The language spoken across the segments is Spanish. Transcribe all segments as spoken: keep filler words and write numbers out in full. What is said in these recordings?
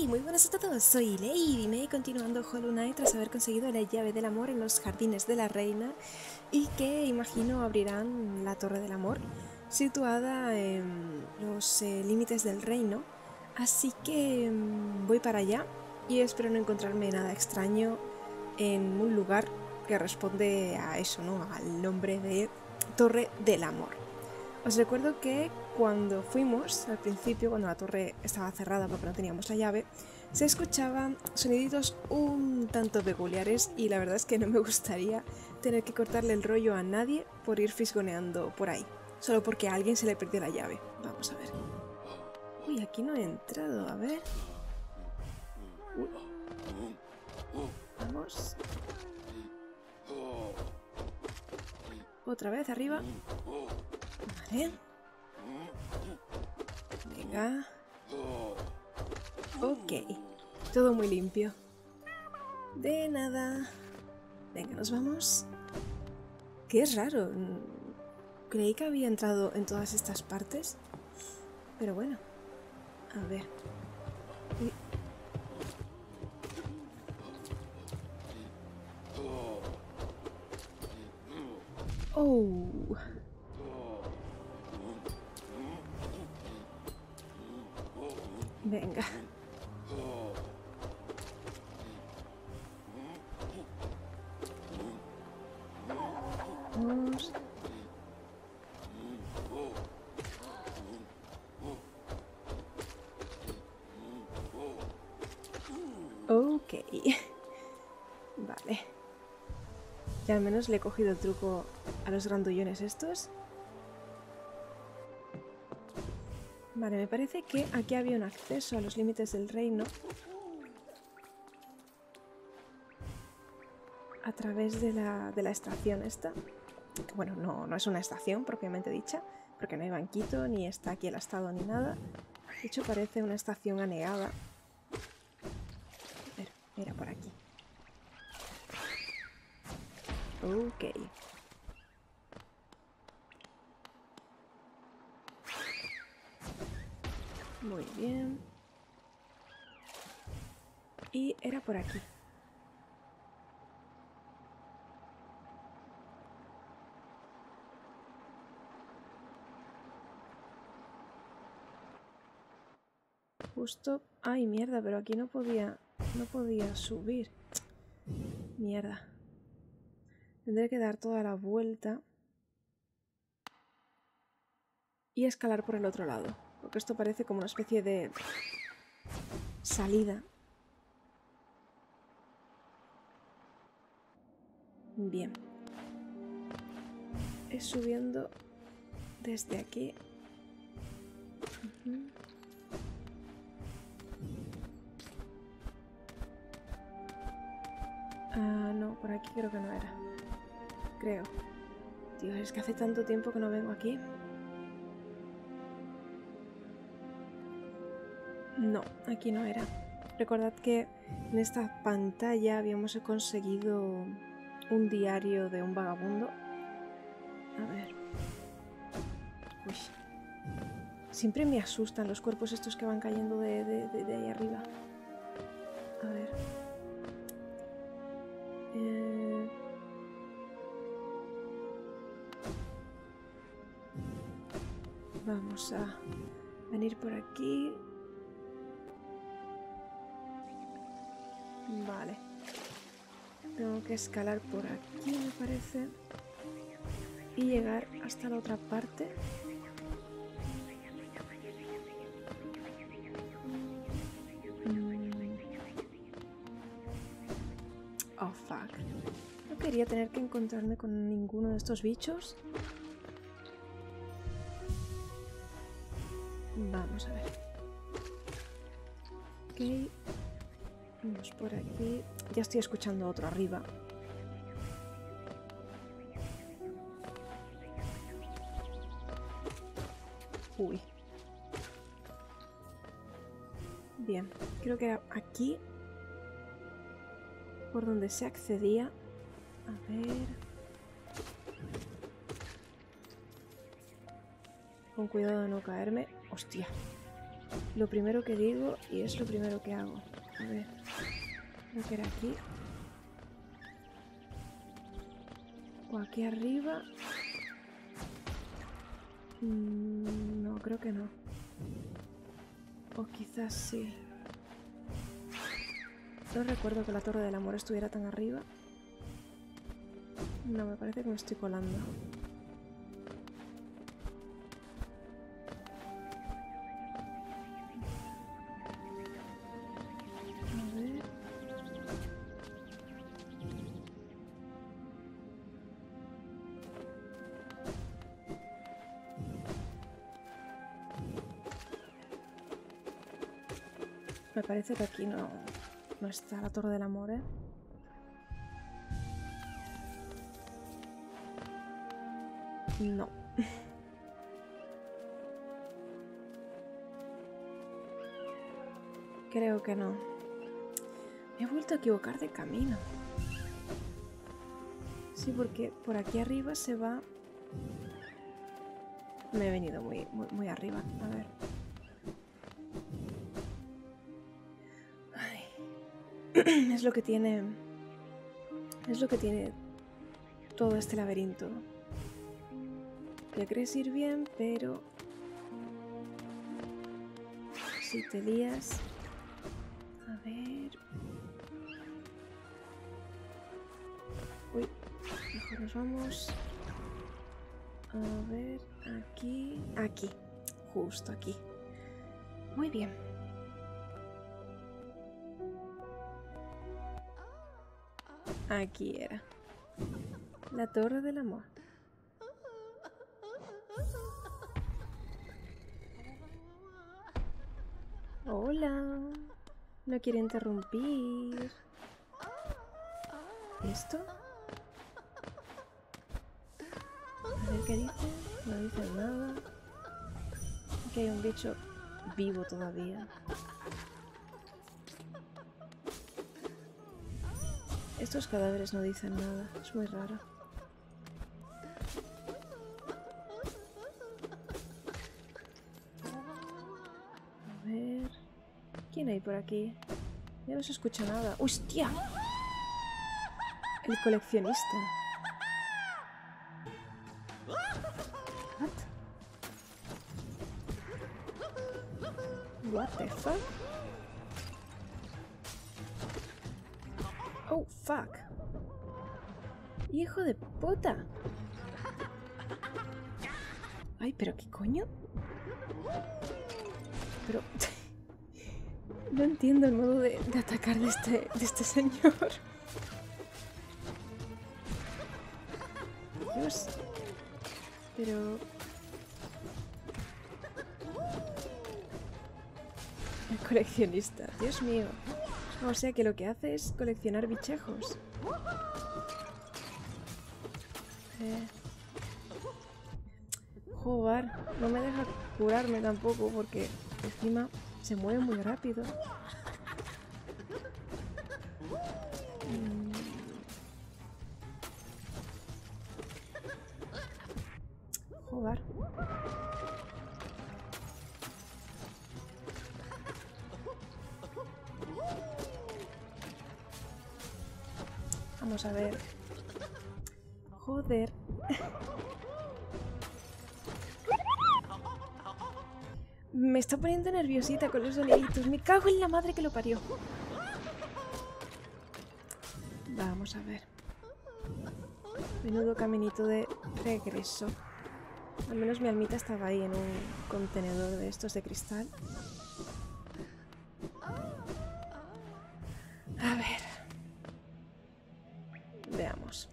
Muy buenas a todos, soy Lady May, continuando Hollow Knight tras haber conseguido la llave del amor en los jardines de la reina y que imagino abrirán la Torre del Amor, situada en los eh, límites del reino, así que mmm, voy para allá y espero no encontrarme nada extraño en un lugar que responde a eso, ¿no? Al nombre de Torre del Amor. Os recuerdo que cuando fuimos, al principio, cuando la torre estaba cerrada porque no teníamos la llave, se escuchaban soniditos un tanto peculiares y la verdad es que no me gustaría tener que cortarle el rollo a nadie por ir fisgoneando por ahí, solo porque a alguien se le perdió la llave. Vamos a ver. Uy, aquí no he entrado, a ver. Uy. Vamos. Otra vez arriba. Vale. Venga. Ok. Todo muy limpio. De nada. Venga, nos vamos. Qué raro. Creí que había entrado en todas estas partes. Pero bueno. A ver. Uy. Oh. Venga. Vamos. Ok. Vale. Ya al menos le he cogido el truco a los grandullones estos. Vale, me parece que aquí había un acceso a los límites del reino a través de la, de la estación esta. Bueno, no, no es una estación propiamente dicha, porque no hay banquito, ni está aquí el astado, ni nada. De hecho, parece una estación anegada. Pero, mira por aquí. Ok. Muy bien. Y era por aquí. Justo... Ay, mierda, pero aquí no podía... No podía subir. Mierda. Tendré que dar toda la vuelta. Y escalar por el otro lado. Porque esto parece como una especie de... salida. Bien. Es subiendo desde aquí. Uh-huh. Ah, no, por aquí creo que no era. Creo. Dios, es que hace tanto tiempo que no vengo aquí. No, aquí no era. Recordad que en esta pantalla habíamos conseguido un diario de un vagabundo. A ver. Uy. Siempre me asustan los cuerpos estos que van cayendo de, de, de, de ahí arriba. A ver. Eh... Vamos a venir por aquí. Vale. Tengo que escalar por aquí, me parece. Y llegar hasta la otra parte. Oh, fuck. No quería tener que encontrarme con ninguno de estos bichos. Vamos a ver. Ok. Vamos por aquí. Ya estoy escuchando otro arriba. Uy. Bien. Creo que era aquí por donde se accedía. A ver... Con cuidado de no caerme. ¡Hostia! lo primero que digo y es lo primero que hago. A ver, creo que era aquí. O aquí arriba. Mm, no, creo que no. O quizás sí. No recuerdo que la Torre del Amor estuviera tan arriba. No, me parece que me estoy colando. A ver. Me parece que aquí no, no está la Torre del Amor, ¿eh? No. Creo que no. Me he vuelto a equivocar de camino. Sí, porque por aquí arriba se va... Me he venido muy, muy, muy arriba. A ver. Ay. Es lo que tiene... Es lo que tiene todo este laberinto. Que crees ir bien, pero... Si te lías... A ver... Uy, mejor nos vamos... A ver... Aquí... Aquí. Justo aquí. Muy bien. Aquí era. La Torre del Amor. Hola. No quiere interrumpir. ¿Esto? A ver qué dice. No dice nada. Aquí hay un bicho vivo todavía. Estos cadáveres no dicen nada. Es muy raro. A ver... ¿Quién hay por aquí? Ya no se escucha nada. ¡Hostia! El coleccionista. What? What the fuck? Oh, fuck. ¡Hijo de puta! Ay, pero ¿qué coño? Pero... No entiendo el modo de, de atacar de este, de este señor. Dios. Pero... El coleccionista. Dios mío. O sea que lo que hace es coleccionar bichejos. Eh... Joder, no me deja curarme tampoco porque encima se mueve muy rápido. Mm. Joder. Vamos a ver. Joder. Me está poniendo nerviosita con los soniditos. Me cago en la madre que lo parió. Vamos a ver. Menudo caminito de regreso. Al menos mi almita estaba ahí en un contenedor de estos de cristal. A ver. Veamos.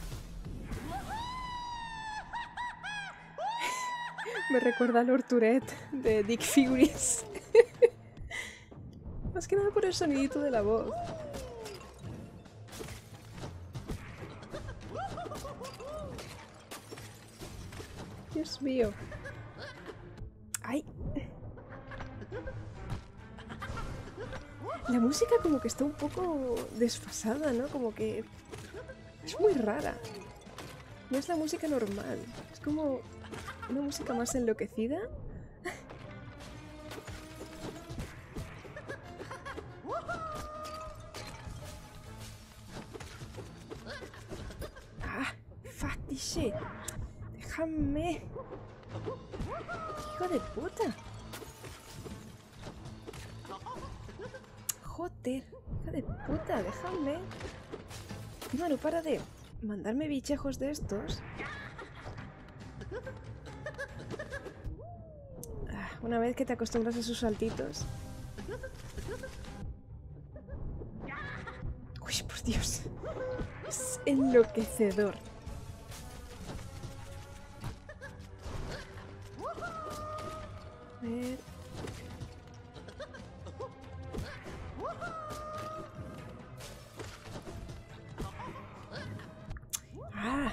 Me recuerda a Lord Tourette de Dick Figures. Más que nada por el sonidito de la voz. Dios mío. ¡Ay! La música como que está un poco desfasada, ¿no? Como que... Es muy rara. No es la música normal. Es como... una música más enloquecida. ¡Déjenme! ¡Hijo de puta! ¡Joder! ¡Hijo de puta! ¡Déjame! Encima no para de mandarme bichejos de estos. Ah, una vez que te acostumbras a sus saltitos. ¡Uy, por Dios! Es enloquecedor. A ver... ¡Ah!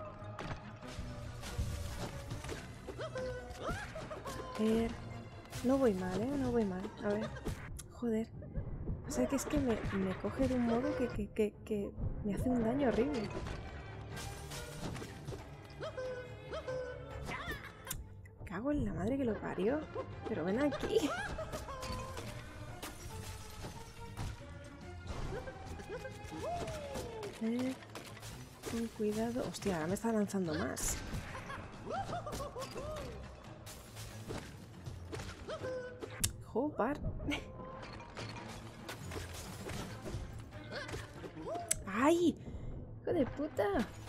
A ver... No voy mal, ¿eh? No voy mal. A ver... Joder. O sea que es que me, me coge de un modo que, que, que, que me hace un daño horrible. Cago en la madre que lo parió. Pero ven aquí. A ver... Con cuidado... Hostia, ahora me está lanzando más. Joder. ¡Ay! ¡Hijo de puta!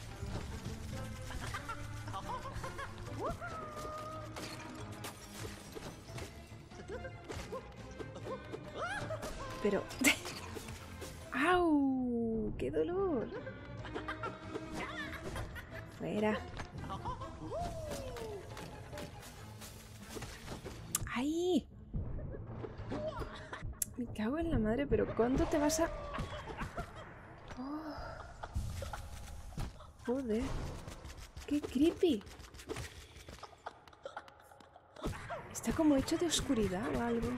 Pero... ¡Au! ¡Qué dolor! Fuera. ¡Ay! Me cago en la madre, pero ¿cuándo te vas a...? Oh. Joder. ¡Qué creepy! Está como hecho de oscuridad o algo.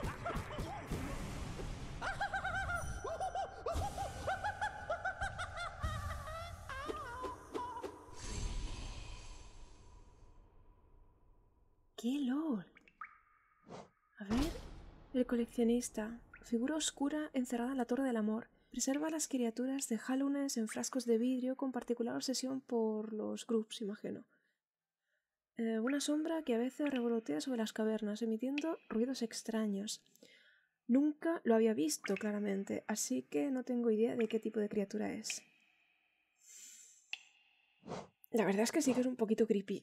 ¡Qué lol! A ver... El coleccionista. Figura oscura encerrada en la Torre del Amor. Preserva a las criaturas de Hallownest en frascos de vidrio con particular obsesión por los groups, imagino. Eh, una sombra que a veces revolotea sobre las cavernas, emitiendo ruidos extraños. Nunca lo había visto claramente, así que no tengo idea de qué tipo de criatura es. La verdad es que sí que es un poquito creepy.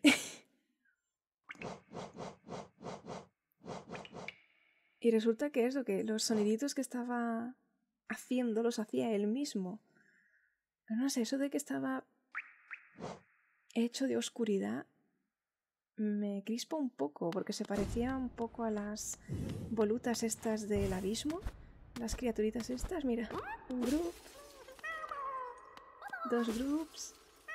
Y resulta que eso, que los soniditos que estaba haciendo los hacía él mismo. Pero no sé, eso de que estaba hecho de oscuridad me crispa un poco, porque se parecía un poco a las volutas estas del abismo. Las criaturitas estas, mira. Un group. Dos groups.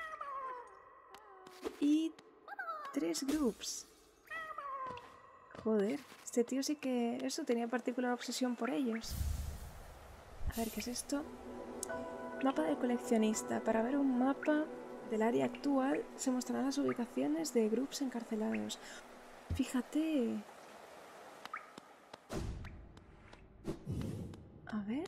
Y tres groups. Joder, este tío sí que... Eso, tenía particular obsesión por ellos. A ver, ¿qué es esto? Mapa del coleccionista. Para ver un mapa del área actual se mostrarán las ubicaciones de groups encarcelados. Fíjate. A ver.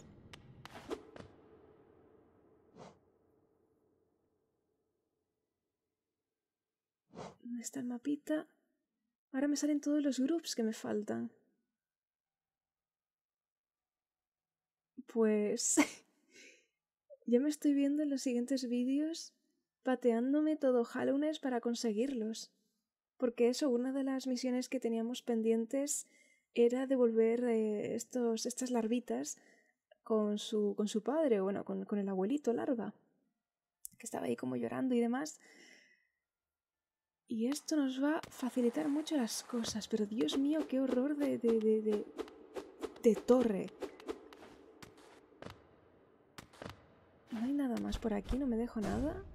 ¿Dónde está el mapita? Ahora me salen todos los groups que me faltan. Pues... ya me estoy viendo en los siguientes vídeos pateándome todo Hallownest para conseguirlos. Porque eso, una de las misiones que teníamos pendientes era devolver eh, estos, estas larvitas con su, con su padre, bueno, con, con el abuelito larva, que estaba ahí como llorando y demás. Y esto nos va a facilitar mucho las cosas, pero Dios mío, qué horror de, de, de, de, de torre. No hay nada más por aquí, no me dejo nada.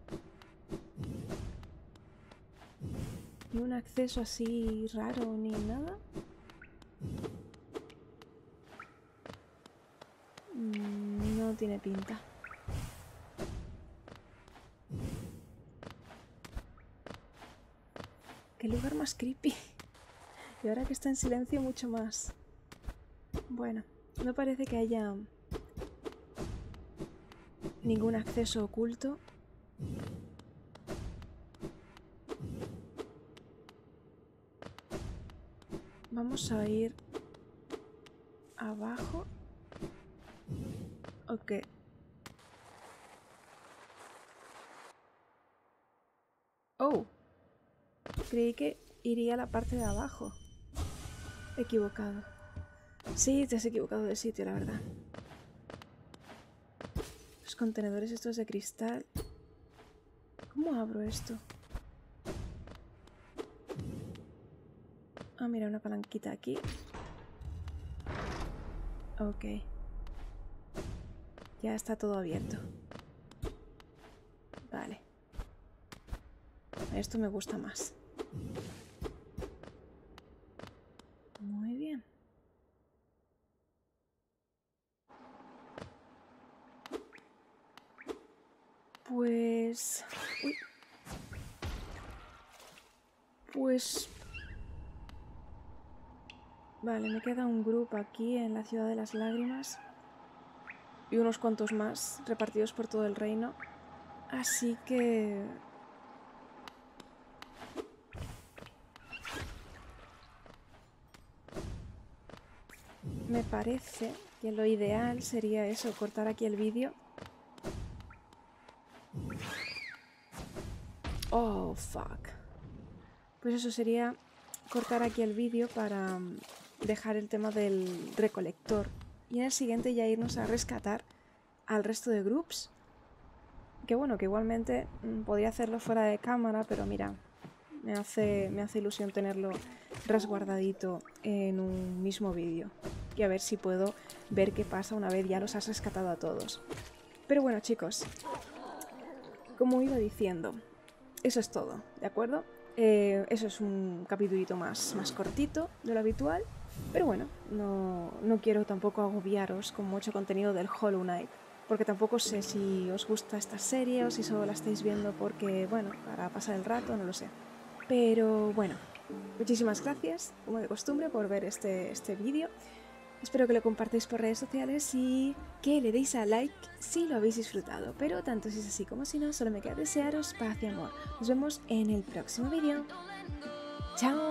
Ni un acceso así raro, ni nada. No tiene pinta. Qué lugar más creepy. Y ahora que está en silencio, mucho más. Bueno, no parece que haya ningún acceso oculto. Vamos a ir abajo. Ok. Oh. Creí que iría a la parte de abajo. Equivocado. Sí, te has equivocado de sitio, la verdad. Los contenedores estos de cristal. ¿Cómo abro esto? Ah, mira, una palanquita aquí. Ok. Ya está todo abierto. Vale. Esto me gusta más. Muy bien. Pues... Uy. Pues... Vale, me queda un grupo aquí en la Ciudad de las Lágrimas. Y unos cuantos más repartidos por todo el reino. Así que... me parece que lo ideal sería eso, cortar aquí el vídeo. Oh, fuck. Pues eso sería cortar aquí el vídeo para dejar el tema del recolector. Y en el siguiente ya irnos a rescatar al resto de groups. Que bueno, que igualmente mmm, podría hacerlo fuera de cámara, pero mira, me hace, me hace ilusión tenerlo resguardadito en un mismo vídeo. Y a ver si puedo ver qué pasa una vez ya los has rescatado a todos. Pero bueno, chicos, como iba diciendo, eso es todo, ¿de acuerdo? Eh, eso es un capitulito más, más cortito de lo habitual, pero bueno, no, no quiero tampoco agobiaros con mucho contenido del Hollow Knight, porque tampoco sé si os gusta esta serie o si solo la estáis viendo porque, bueno, para pasar el rato, no lo sé. Pero bueno, muchísimas gracias, como de costumbre, por ver este, este vídeo. Espero que lo compartáis por redes sociales y que le deis a like si lo habéis disfrutado. Pero tanto si es así como si no, solo me queda desearos paz y amor. Nos vemos en el próximo vídeo. ¡Chao!